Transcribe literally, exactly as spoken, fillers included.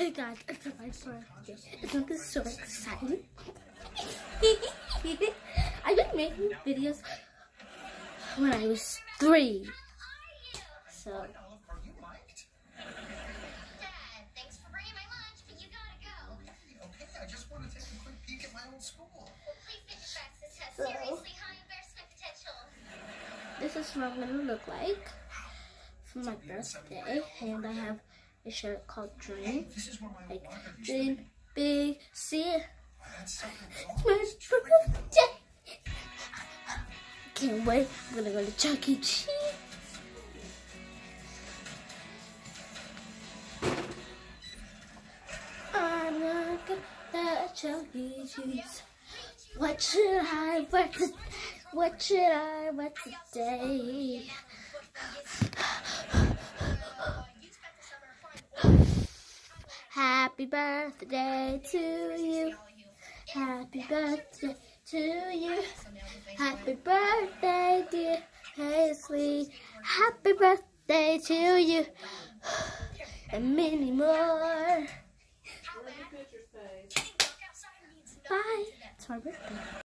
Hey guys, it's my birthday. It's looking so exciting. I've been making videos when I was three. So. Dad, thanks for bringing my lunch, but you gotta go. Okay, I just want to take a quick peek at my old school. Well, please get your facts. This has So, seriously high embarrassment potential. this is what I'm gonna look like for my birthday, and I have a shirt called Dream, This is where my like water used to be. Dream Big. See it? That's something It's my birthday. Can't wait. I'm gonna go to Chuck E. Cheese. I'm gonna go to Chuck E. Cheese. What should I wear today? What should I wear today? Happy birthday to you. Happy birthday to you. Happy birthday, dear Paisley. Happy birthday to you. And many more. Bye. It's my birthday.